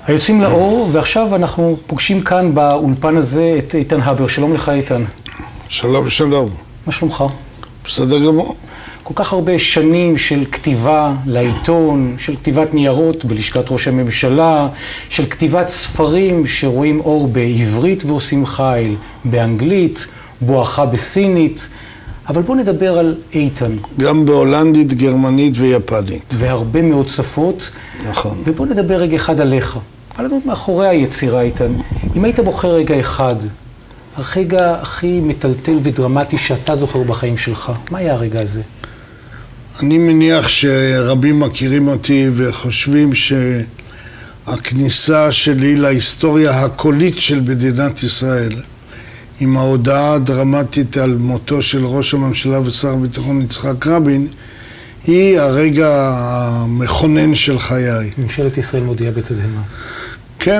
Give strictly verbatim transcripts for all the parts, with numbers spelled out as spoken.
היוצאים לאור, ועכשיו אנחנו פוגשים כאן באולפן הזה את איתן הבר. שלום לך איתן. שלום, שלום. מה שלומך? בסדר גמור. כל כך הרבה שנים של כתיבה לעיתון, של כתיבת ניירות בלשכת ראש הממשלה, של כתיבת ספרים שרואים אור בעברית ועושים חיל, באנגלית, בואכה בסינית. אבל בוא נדבר על איתן. גם בהולנדית, גרמנית ויפנית. והרבה מאוד שפות. נכון. ובוא נדבר רגע אחד עליך. על הדמות מאחורי היצירה איתן. אם היית בוחר רגע אחד, הרגע הכי מטלטל ודרמטי שאתה זוכר בחיים שלך, מה היה הרגע הזה? אני מניח שרבים מכירים אותי וחושבים שהכניסה שלי להיסטוריה הקולית של מדינת ישראל, עם ההודעה הדרמטית על מותו של ראש הממשלה ושר הביטחון יצחק רבין, היא הרגע המכונן של חיי. ממשלת ישראל מודיעה בתדהמה. כן,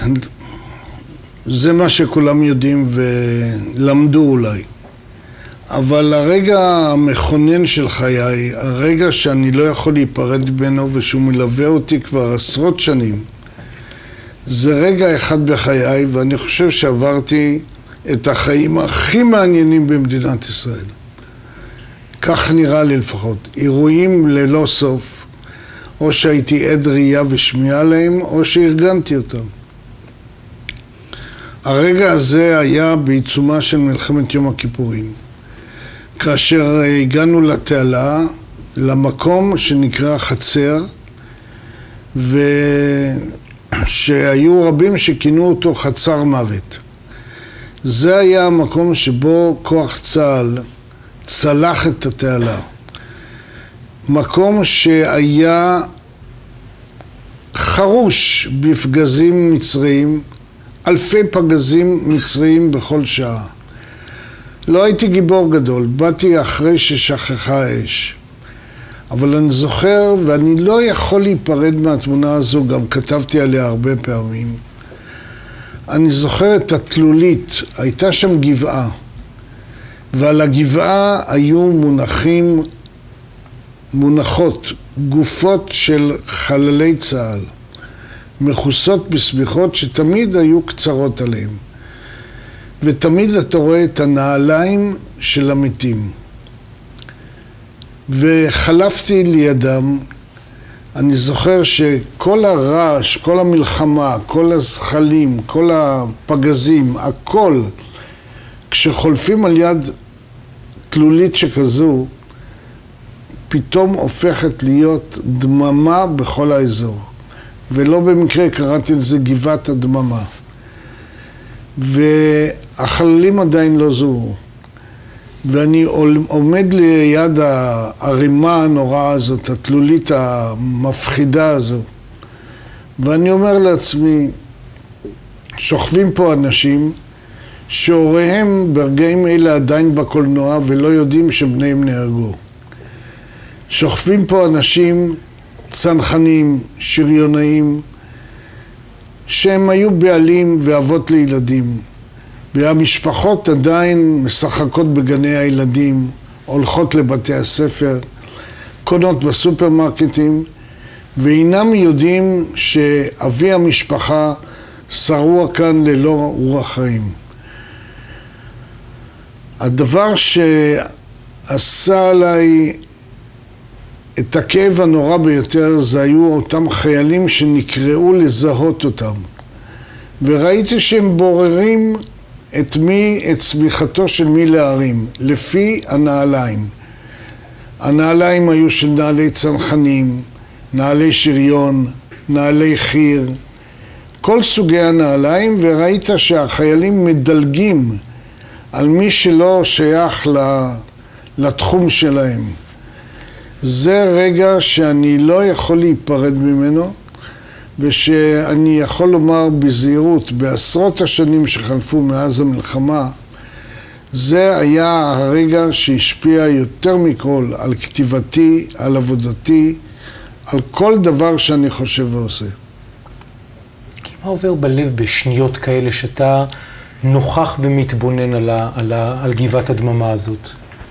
זה מה שכולם יודעים ולמדו אולי. אבל הרגע המכונן של חיי, הרגע שאני לא יכול להיפרד ממנו ושהוא מלווה אותי כבר עשרות שנים, זה רגע אחד בחיי, ואני חושב שעברתי את החיים הכי מעניינים במדינת ישראל. כך נראה לי לפחות. אירועים ללא סוף, או שהייתי עד ראייה ושמיעה להם, או שארגנתי אותם. הרגע הזה היה בעיצומה של מלחמת יום הכיפורים. כאשר הגענו לתעלה, למקום שנקרא חצר, ושהיו רבים שכינו אותו חצר מוות. זה היה המקום שבו כוח צה"ל צלח את התעלה. מקום שהיה חרוש בפגזים מצריים, אלפי פגזים מצריים בכל שעה. לא הייתי גיבור גדול, באתי אחרי ששכחה האש. אבל אני זוכר, ואני לא יכול להיפרד מהתמונה הזו, גם כתבתי עליה הרבה פעמים. אני זוכר את התלולית, הייתה שם גבעה, ועל הגבעה היו מונחים, מונחות, גופות של חללי צה"ל, מכוסות בסמיכות שתמיד היו קצרות עליהם. ותמיד אתה רואה את הנעליים של המתים. וחלפתי לידם, אני זוכר שכל הרעש, כל המלחמה, כל הזחלים, כל הפגזים, הכל, כשחולפים על יד תלולית שכזו, פתאום הופכת להיות דממה בכל האזור. ולא במקרה קראתי לזה גבעת הדממה. והחללים עדיין לא זוהו. ואני עומד ליד הרימה הנוראה הזאת, התלולית המפחידה הזו. ואני אומר לעצמי, שוכבים פה אנשים שהוריהם ברגעים אלה עדיין בקולנוע ולא יודעים שבניהם נהרגו. שוכבים פה אנשים צנחנים, שריונאים, שהם היו בעלים ואבות לילדים. והמשפחות עדיין משחקות בגני הילדים, הולכות לבתי הספר, קונות בסופרמרקטים, ואינם יודעים שאבי המשפחה שרוע כאן ללא רוח חיים. הדבר שעשה עליי את הכאב הנורא ביותר, זה היו אותם חיילים שנקראו לזהות אותם. וראיתי שהם בוררים את מי, את צמיחתו של מי להרים, לפי הנעליים. הנעליים היו של נעלי צנחנים, נעלי שריון, נעלי חיר, כל סוגי הנעליים, וראית שהחיילים מדלגים על מי שלא שייך לתחום שלהם. זה רגע שאני לא יכול להיפרד ממנו, ושאני יכול לומר בזהירות, בעשרות השנים שחלפו מאז המלחמה, זה היה הרגע שהשפיע יותר מכל על כתיבתי, על עבודתי, על כל דבר שאני חושב ועושה. מה עובר בלב בשניות כאלה שאתה נוכח ומתבונן על, ה, על, ה, על גבעת הדממה הזאת?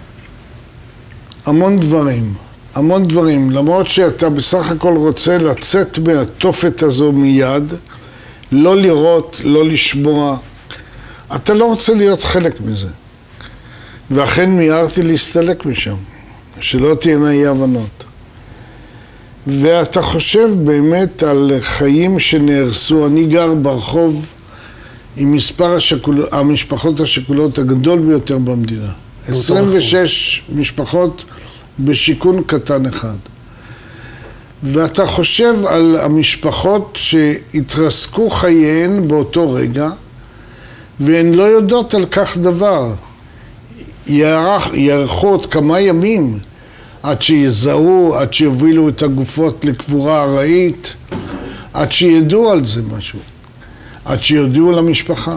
המון דברים. המון דברים, למרות שאתה בסך הכל רוצה לצאת מהתופת הזו מיד, לא לראות, לא לשמוע. אתה לא רוצה להיות חלק מזה. ואכן מיהרתי להסתלק משם, שלא תהיינה אי הבנות. ואתה חושב באמת על חיים שנהרסו. אני גר ברחוב עם מספר השקול... המשפחות השכולות הגדול ביותר במדינה. עשרים ושש משפחות בשיכון קטן אחד. ואתה חושב על המשפחות שהתרסקו חייהן באותו רגע, והן לא יודעות על כך דבר. יערך, יערכו עוד כמה ימים עד שיזהו, עד שיובילו את הגופות לקבורה ארעית, עד שידעו על זה משהו, עד שיודעו למשפחה.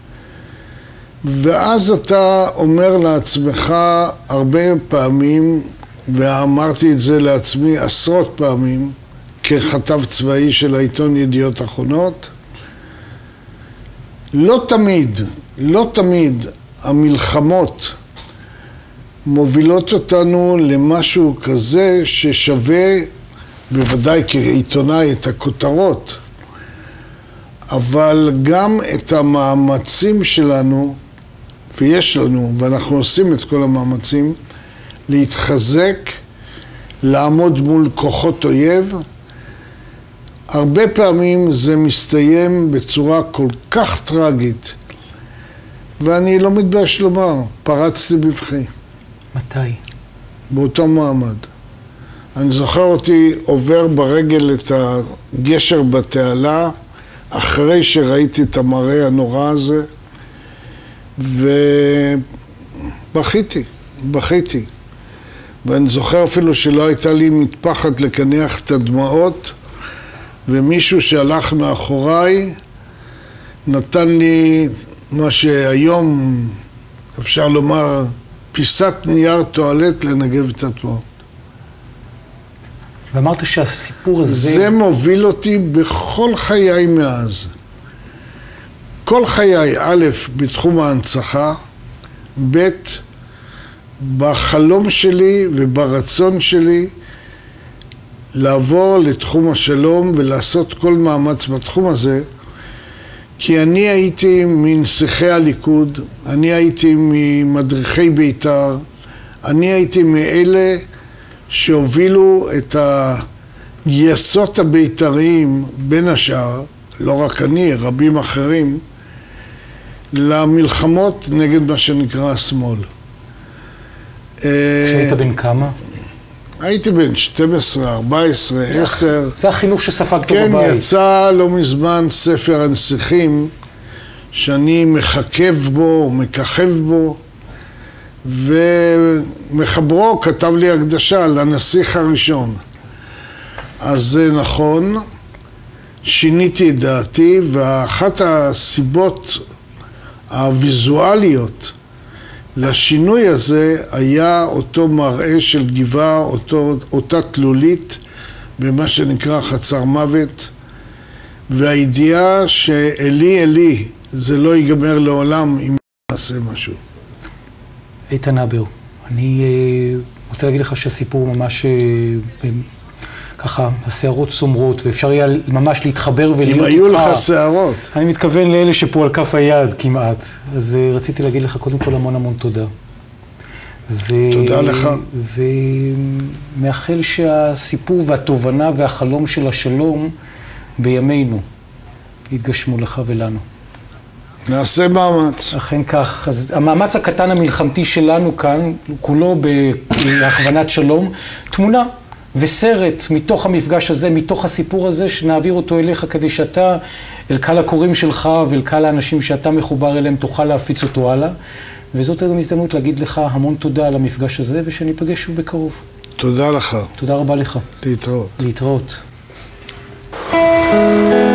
ואז אתה אומר לעצמך הרבה פעמים, ואמרתי את זה לעצמי עשרות פעמים, ככתב צבאי של העיתון ידיעות אחרונות, לא תמיד, לא תמיד המלחמות מובילות אותנו למשהו כזה ששווה, בוודאי כעיתונאי, את הכותרות, אבל גם את המאמצים שלנו, ויש לנו, ואנחנו עושים את כל המאמצים, להתחזק, לעמוד מול כוחות אויב. הרבה פעמים זה מסתיים בצורה כל כך טרגית, ואני לא מתבייש לומר, פרצתי בבכי. מתי? באותו מעמד. אני זוכר אותי עובר ברגל את הגשר בתעלה, אחרי שראיתי את המראה הנורא הזה, ובכיתי, בכיתי. ואני זוכר אפילו שלא הייתה לי מטפחת לקנח את הדמעות, ומישהו שהלך מאחוריי נתן לי מה שהיום אפשר לומר פיסת נייר טואלט לנגב את הדמעות. ואמרת שהסיפור הזה... זה מוביל אותי בכל חיי מאז. כל חיי, א', בתחום ההנצחה, ב', בחלום שלי וברצון שלי לעבור לתחום השלום ולעשות כל מאמץ בתחום הזה, כי אני הייתי מנסיכי הליכוד, אני הייתי ממדריכי בית"ר, אני הייתי מאלה שהובילו את הגייסות הבית"ריים בין השאר, לא רק אני, רבים אחרים, למלחמות נגד מה שנקרא השמאל. כשהיית בן כמה? הייתי בן שתים עשרה, ארבע עשרה, עשר. זה החינוך שספגת כן, בבית. כן, יצא לא מזמן ספר הנסיכים, שאני מחכב בו, מככב בו, ומחברו כתב לי הקדשה לנסיך הראשון. אז זה נכון, שיניתי את דעתי, ואחת הסיבות הוויזואליות לשינוי הזה היה אותו מראה של גבעה, אותו, אותה תלולית במה שנקרא חצר מוות, והידיעה שאלי אלי זה לא ייגמר לעולם אם נעשה משהו. איתן הבר, אני רוצה להגיד לך שהסיפור ממש ככה, השערות סומרות, ואפשר היה ממש להתחבר ולהיות איתך. אם היו לך שערות. אני מתכוון לאלה שפה על כף היד כמעט. אז רציתי להגיד לך קודם כל המון המון תודה. ו... תודה לך. ומאחל שהסיפור והתובנה והחלום של השלום בימינו יתגשמו לך ולנו. נעשה מאמץ. אכן כך. אז המאמץ הקטן המלחמתי שלנו כאן, כולו בהכוונת שלום, תמונה וסרט מתוך המפגש הזה, מתוך הסיפור הזה, שנעביר אותו אליך כדי שאתה, אל קהל הקוראים שלך ואל קהל האנשים שאתה מחובר אליהם, תוכל להפיץ אותו הלאה. וזאת גם הזדמנות להגיד לך המון תודה על המפגש הזה, ושניפגש שוב בקרוב. תודה לך. תודה רבה לך. להתראות. להתראות.